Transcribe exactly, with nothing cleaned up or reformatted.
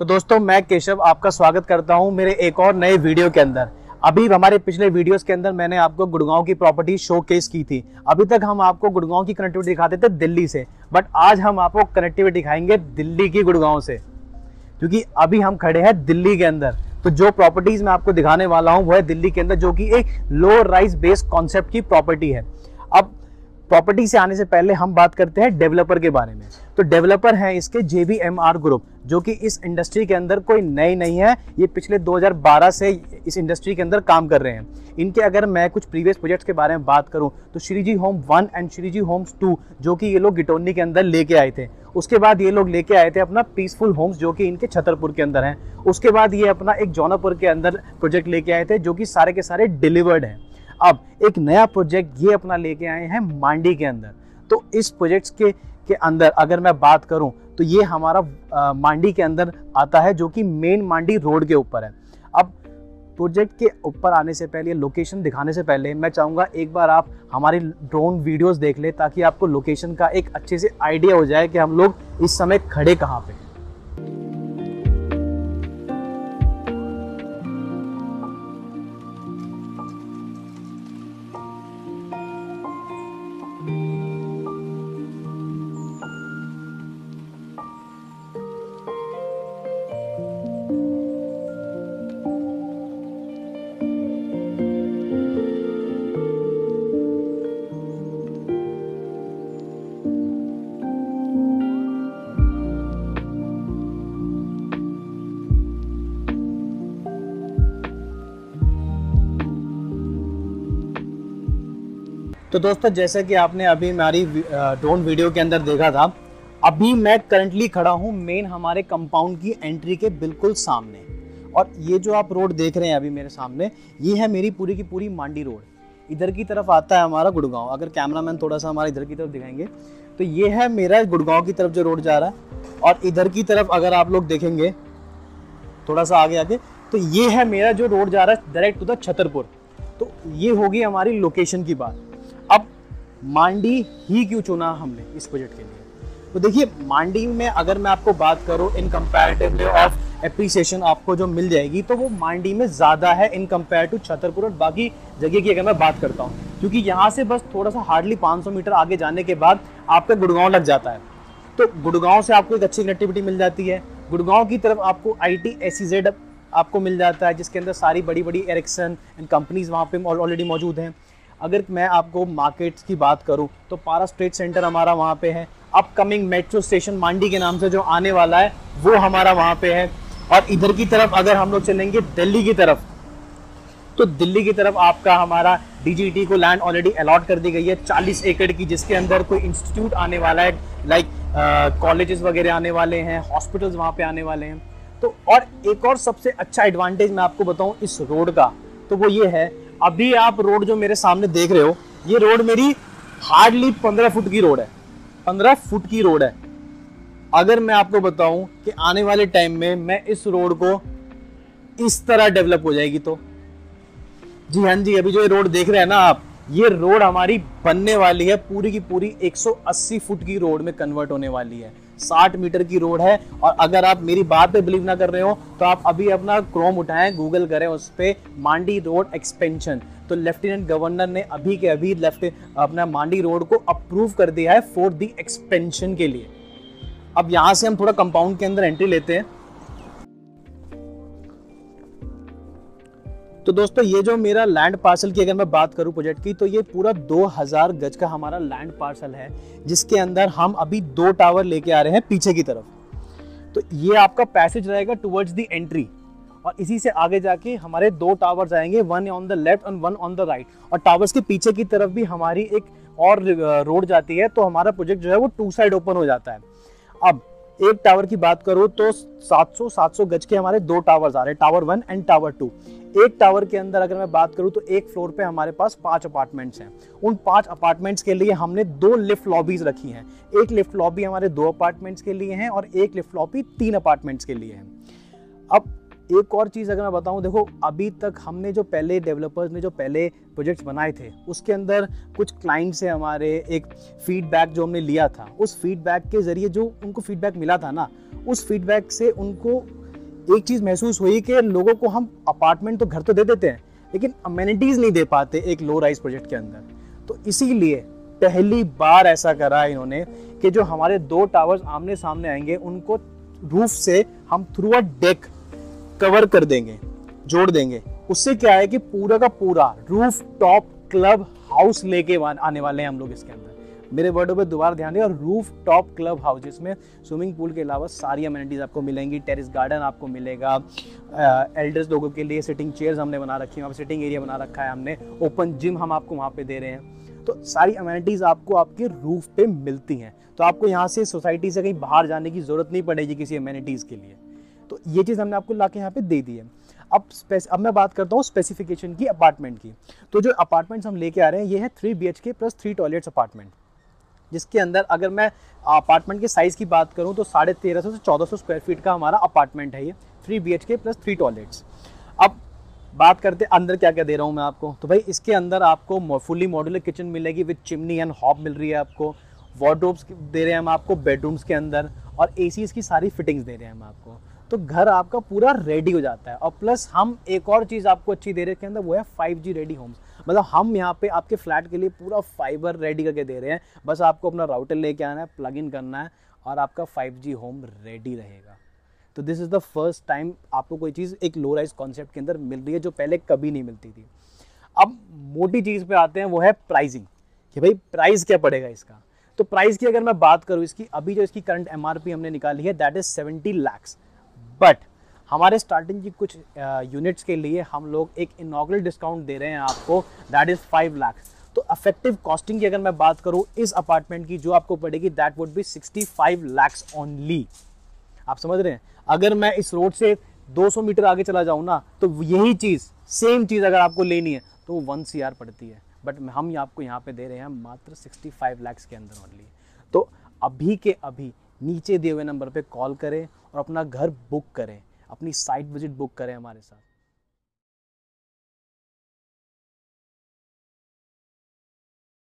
दोस्तों मैं केशव आपका स्वागत करता हूं मेरे एक और नए वीडियो के अंदर। अभी हमारे पिछले वीडियोस के अंदर मैंने आपको गुड़गांव की प्रॉपर्टी शोकेस की थी। अभी तक हम आपको गुड़गांव की कनेक्टिविटी दिखाते थे दिल्ली से, बट आज हम आपको कनेक्टिविटी दिखाएंगे दिल्ली की गुड़गांव से, क्योंकि अभी हम खड़े हैं दिल्ली के अंदर। तो जो प्रॉपर्टीज मैं आपको दिखाने वाला हूं वो है दिल्ली के अंदर, जो कि एक लो राइज बेस्ड कॉन्सेप्ट की प्रॉपर्टी है। अब प्रॉपर्टी से आने से पहले हम बात करते हैं डेवलपर के बारे में। तो डेवलपर हैं इसके J B M R group, जो कि इस इंडस्ट्री के अंदर कोई नई नहीं है, ये पिछले दो हज़ार बारह से इस इंडस्ट्री के अंदर काम कर रहे हैं। इनके अगर मैं कुछ प्रीवियस प्रोजेक्ट्स के बारे में बात करूं तो Shreeji home one and Shreeji homes two, जो कि ये लोग गिटोनी के अंदर लेके आए थे। उसके बाद ये लोग लेके आए थे अपना पीसफुल होम्स, जो कि इनके छतरपुर के अंदर है। उसके बाद ये अपना एक जौनापुर के अंदर प्रोजेक्ट लेके आए थे, जो कि सारे के सारे डिलीवर्ड हैं। अब एक नया प्रोजेक्ट ये अपना लेके आए हैं मांडी के अंदर। तो इस प्रोजेक्ट्स के के अंदर अगर मैं बात करूं तो ये हमारा आ, मांडी के अंदर आता है, जो कि मेन मांडी रोड के ऊपर है। अब प्रोजेक्ट के ऊपर आने से पहले, लोकेशन दिखाने से पहले मैं चाहूँगा एक बार आप हमारी ड्रोन वीडियोस देख ले, ताकि आपको लोकेशन का एक अच्छे से आइडिया हो जाए कि हम लोग इस समय खड़े कहाँ पे हैं। तो दोस्तों जैसा कि आपने अभी हमारी ड्रोन वीडियो के अंदर देखा था, अभी मैं करंटली खड़ा हूँ मेन हमारे कंपाउंड की एंट्री के बिल्कुल सामने। और ये जो आप रोड देख रहे हैं अभी मेरे सामने, ये है मेरी पूरी की पूरी मांडी रोड। इधर की तरफ आता है हमारा गुड़गांव। अगर कैमरामैन थोड़ा सा हमारा इधर की तरफ दिखाएंगे तो ये है मेरा गुड़गांव की तरफ जो रोड जा रहा है। और इधर की तरफ अगर आप लोग देखेंगे थोड़ा सा आगे आगे, तो ये है मेरा जो रोड जा रहा है डायरेक्ट टू द छतरपुर। तो ये होगी हमारी लोकेशन की बात। अब मांडी ही क्यों चुना हमने इस प्रोजेक्ट के लिए? तो देखिए, मांडी में अगर मैं आपको बात करूं इन कंपैरेटिवली ऑफ एप्रिसिएशन आपको जो मिल जाएगी, तो वो मांडी में ज़्यादा है इन कंपेयर टू छतरपुर और बाकी जगह की अगर मैं बात करता हूं, क्योंकि यहाँ से बस थोड़ा सा हार्डली पाँच सौ मीटर आगे जाने के बाद आपका गुड़गांव लग जाता है। तो गुड़गांव से आपको एक अच्छी कनेक्टिविटी मिल जाती है। गुड़गांव की तरफ आपको I T S E Z आपको मिल जाता है, जिसके अंदर सारी बड़ी बड़ी एरिक्सन एंड कंपनीज वहाँ पे ऑलरेडी मौजूद हैं। अगर मैं आपको मार्केट्स की बात करूं तो पारस ट्रेड सेंटर हमारा वहाँ पे है। अपकमिंग मेट्रो स्टेशन मांडी के नाम से जो आने वाला है वो हमारा वहाँ पे है। और इधर की तरफ अगर हम लोग चलेंगे दिल्ली की तरफ, तो दिल्ली की तरफ आपका हमारा डी जी टी को लैंड ऑलरेडी अलॉट कर दी गई है चालीस एकड़ की, जिसके अंदर कोई इंस्टीट्यूट आने वाला है, लाइक कॉलेजेस वगैरह आने वाले हैं, हॉस्पिटल्स वहाँ पे आने वाले हैं। तो और एक और सबसे अच्छा एडवांटेज मैं आपको बताऊँ इस रोड का, तो वो ये है, अभी आप रोड जो मेरे सामने देख रहे हो, ये रोड मेरी हार्डली पंद्रह फुट की रोड है। पंद्रह फुट की रोड है। अगर मैं आपको बताऊं कि आने वाले टाइम में मैं इस रोड को इस तरह डेवलप हो जाएगी, तो जी हाँ जी, अभी जो ये रोड देख रहे हैं ना आप, ये रोड हमारी बनने वाली है पूरी की पूरी एक सौ अस्सी फुट की रोड में कन्वर्ट होने वाली है। साठ मीटर की रोड है। और अगर आप मेरी बात पे बिलीव ना कर रहे हो तो आप अभी अपना क्रोम उठाएं, गूगल करें, उस पे मांडी रोड एक्सपेंशन। तो लेफ्टिनेंट गवर्नर ने अभी के अभी लेफ्ट अपना मांडी रोड को अप्रूव कर दिया है फॉर दी एक्सपेंशन के लिए। अब यहां से हम थोड़ा कंपाउंड के अंदर एंट्री लेते हैं। तो दोस्तों ये जो मेरा लैंड पार्सल की अगर मैं बात करूं प्रोजेक्ट की, तो ये पूरा दो हज़ार गज का हमारा लैंड पार्सल है, जिसके अंदर हम अभी दो टावर लेके आ रहे हैं पीछे की तरफ। तो ये आपका पैसेज रहेगा टुवर्ड्स द एंट्री, और इसी से आगे जाके हमारे दो टावर्स आएंगे, one on the left and one on the right. और टावर्स के पीछे की तरफ भी हमारी एक और रोड जाती है, तो हमारा प्रोजेक्ट जो है वो टू साइड ओपन हो जाता है। अब एक टावर की बात करो तो सात सौ सात सौ गज के हमारे दो टावर्स आ रहे हैं, tower one and tower two. एक टावर के अंदर अगर मैं बात करूं तो एक फ्लोर पे हमारे पास पांच अपार्टमेंट्स हैं। उन पांच अपार्टमेंट्स के लिए हमने दो लिफ्ट लॉबीज रखी हैं। एक लिफ्ट लॉबी हमारे दो अपार्टमेंट्स के लिए है और एक लिफ्ट लॉबी तीन अपार्टमेंट्स के लिए है। अब एक और चीज़ अगर मैं बताऊं, देखो अभी तक हमने जो पहले डेवलपर्स ने जो पहले प्रोजेक्ट्स बनाए थे, उसके अंदर कुछ क्लाइंट से हमारे एक फीडबैक जो हमने लिया था, उस फीडबैक के जरिए जो उनको फीडबैक मिला था ना, उस फीडबैक से उनको एक चीज़ महसूस हुई कि लोगों को हम अपार्टमेंट तो घर तो दे देते हैं, लेकिन अमेनिटीज़ नहीं दे पाते एक लो राइज प्रोजेक्ट के अंदर। तो इसीलिए पहली बार ऐसा करा इन्होंने कि जो हमारे दो टावर्स आमने सामने आएंगे उनको रूफ से हम थ्रू अ डेक कवर कर देंगे, जोड़ देंगे। उससे क्या है कि पूरा का पूरा रूफ टॉप क्लब हाउस लेके आने वाले हैं हम लोग इसके अंदर। मेरे वर्डों पे दोबारा ध्यान दें, और रूफ टॉप क्लब हाउस जिसमें स्विमिंग पूल के अलावा सारी अमेनिटीज आपको मिलेंगी। टेरेस गार्डन आपको मिलेगा, एल्डर्स लोगों के लिए सिटिंग चेयर्स हमने बना रखी है, वहाँ पे सिटिंग एरिया बना रखा है हमने, ओपन जिम हम आपको वहाँ पे दे रहे हैं। तो सारी अमेनिटीज आपको आपके रूफ पे मिलती हैं, तो आपको यहाँ से सोसाइटी से कहीं बाहर जाने की जरूरत नहीं पड़ेगी किसी अमेनिटीज के लिए। तो ये चीज़ हमने आपको ला के यहाँ पे दे दी है। अब अब मैं बात करता हूँ स्पेसिफिकेशन की अपार्टमेंट की। तो जो अपार्टमेंट्स हम लेके आ रहे हैं ये है three B H K plus three toilets apartment, जिसके अंदर अगर मैं अपार्टमेंट के साइज़ की बात करूं तो साढ़े तेरह सौ से चौदह सौ स्क्वायर फीट का हमारा अपार्टमेंट है ये, three B H K plus three toilets. अब बात करते अंदर क्या क्या दे रहा हूं मैं आपको। तो भाई इसके अंदर आपको फुल्ली मॉड्यूलर किचन मिलेगी विद चिमनी एंड हॉब मिल रही है आपको, वार्डरोब्स दे रहे हैं हम आपको बेडरूम्स के अंदर, और एसीज की सारी फिटिंग्स दे रहे हैं हम आपको। तो घर आपका पूरा रेडी हो जाता है। और प्लस हम एक और चीज़ आपको अच्छी दे रहे हैं इसके अंदर, वो है फाइव जी रेडी होम्स। मतलब हम यहाँ पे आपके फ्लैट के लिए पूरा फाइबर रेडी करके दे रहे हैं, बस आपको अपना राउटर लेके आना है, प्लग इन करना है और आपका फाइव जी होम रेडी रहेगा। तो this is the first time आपको कोई चीज़ एक लो राइज कॉन्सेप्ट के अंदर मिल रही है जो पहले कभी नहीं मिलती थी। अब मोटी चीज़ पे आते हैं, वो है प्राइसिंग, कि भाई प्राइस क्या पड़ेगा इसका। तो प्राइस की अगर मैं बात करूँ इसकी, अभी जो इसकी करंट एम आर पी हमने निकाली है that is seventy lakhs, but हमारे स्टार्टिंग की कुछ यूनिट्स के लिए हम लोग एक इनॉग्रल डिस्काउंट दे रहे हैं आपको, दैट इज़ फाइव लाख। तो अफेक्टिव कॉस्टिंग की अगर मैं बात करूं इस अपार्टमेंट की जो आपको पड़ेगी that would be sixty five lakhs only. आप समझ रहे हैं, अगर मैं इस रोड से दो सौ मीटर आगे चला जाऊं ना तो यही चीज़ सेम चीज़ अगर आपको लेनी है तो वन सी आर पड़ती है, बट हम आपको यहाँ पे दे रहे हैं मात्र सिक्सटी फाइव लैक्स के अंदर ओनली। तो अभी के अभी नीचे दिए हुए नंबर पे कॉल करें और अपना घर बुक करें, अपनी साइट विजिट बुक करें हमारे साथ।